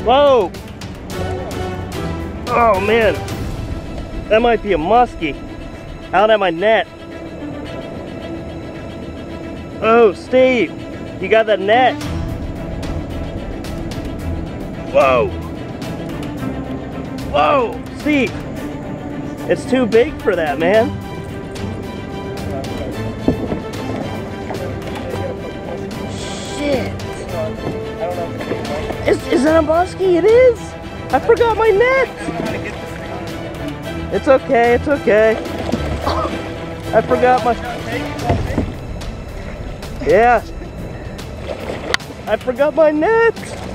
Whoa! Oh man, that might be a muskie. Out at my net. Oh, Steve, you got that net. Whoa! Whoa, Steve, it's too big for that, man. Shit. Is that a muskie? It is. I forgot my net. It's okay, it's okay. I forgot my... Yeah. I forgot my net.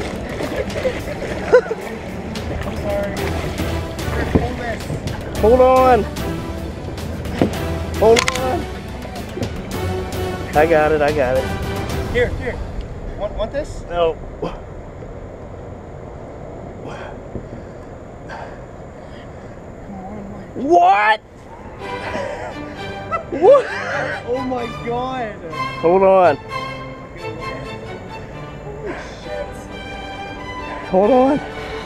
I'm sorry. Hold on. Hold on. I got it, I got it. Here. Want this? No. What? What? Oh my god. Hold on. Holy shit. Hold on.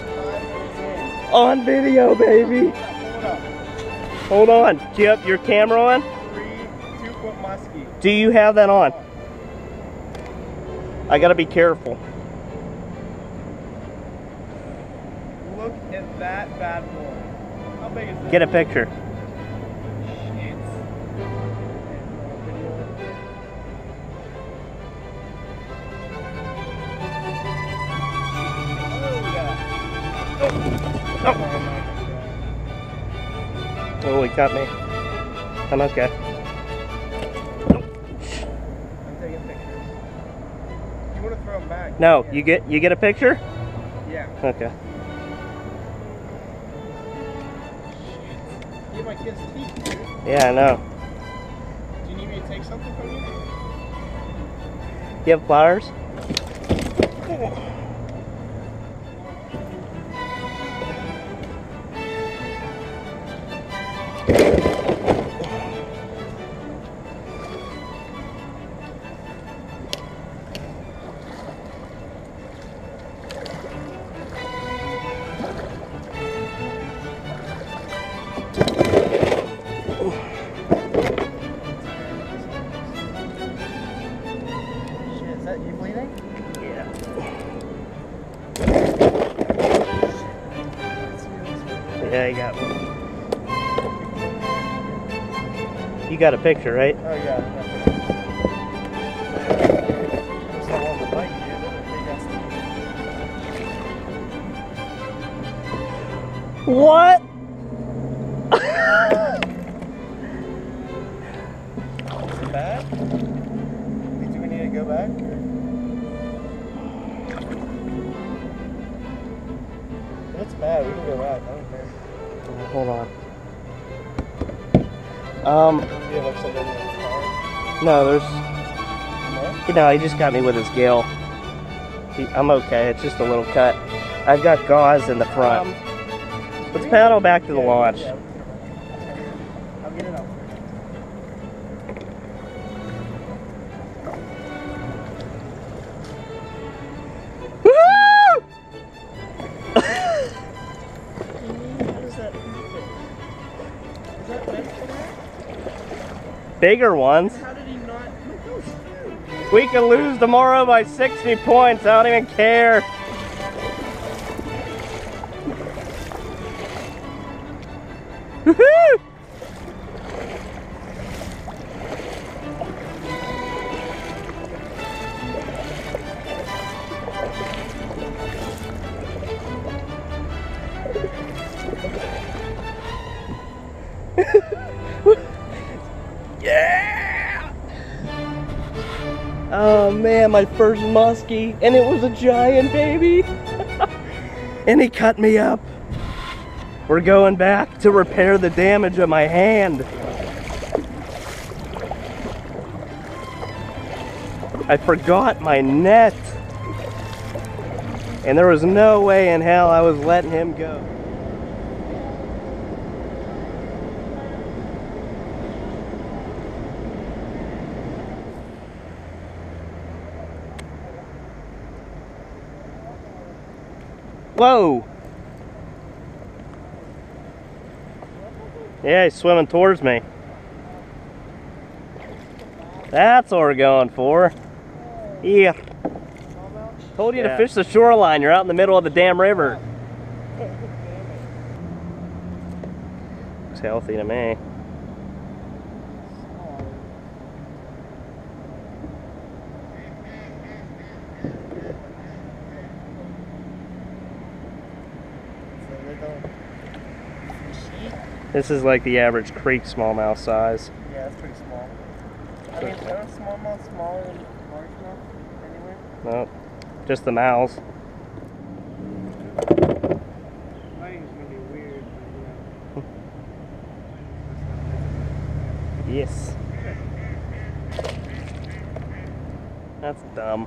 On video, baby. Hold up. Hold on. Do you have your camera on? 2-foot muskie. Do you have that on? I gotta be careful. Look at that bad boy. How big is that? Get a picture. Shit. Oh, he got me. I'm okay. I'm taking pictures. You want to throw them back? No, Yeah. you get a picture? Yeah. Okay. You have my kid's teeth, dude. Yeah, I know. Do you need me to take something from you? You have flowers? Shit, is that you bleeding? Yeah. Yeah, you got one. You got a picture, right? Oh yeah. Just don't want to bite you, dude. Big ass teeth. What? Is it bad? Do we need to go back? If it's bad, we can go back. I don't care. Hold on. Do you have like something in the car? No, there's... No? You know, he just got me with his gill. I'm okay, it's just a little cut. I've got gauze in the front. Let's paddle back to the launch. Yeah. I'll get it out. Woohoo! How does that fit? Is that meant for that? Bigger ones. How did he not? We can lose tomorrow by 60 points. I don't even care. Woohoo! Yeah! Oh man, my first muskie, and it was a giant baby. And he cut me up. We're going back to repair the damage of my hand. I forgot my net. And there was no way in hell I was letting him go. Whoa! Yeah, he's swimming towards me. That's what we're going for. Yeah. Told you to fish the shoreline. You're out in the middle of the damn river. Looks healthy to me. This is like the average creek smallmouth size. Yeah, that's pretty small. I mean, there are smallmouth smaller than largemouth anywhere. Nope, just the mouths. Lighting's gonna be weird, but Yes. That's dumb.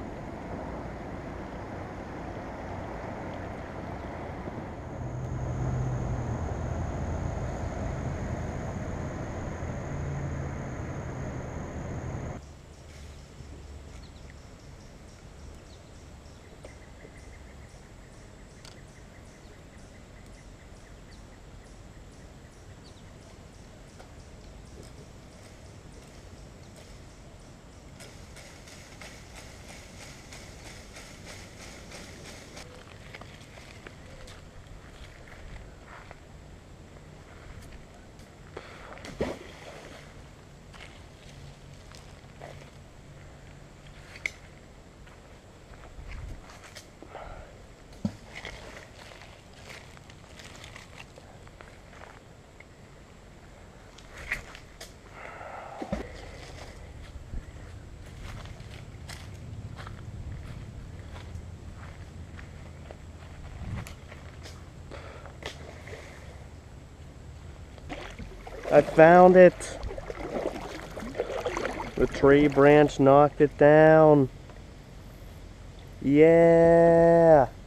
I found it. The tree branch knocked it down. Yeah.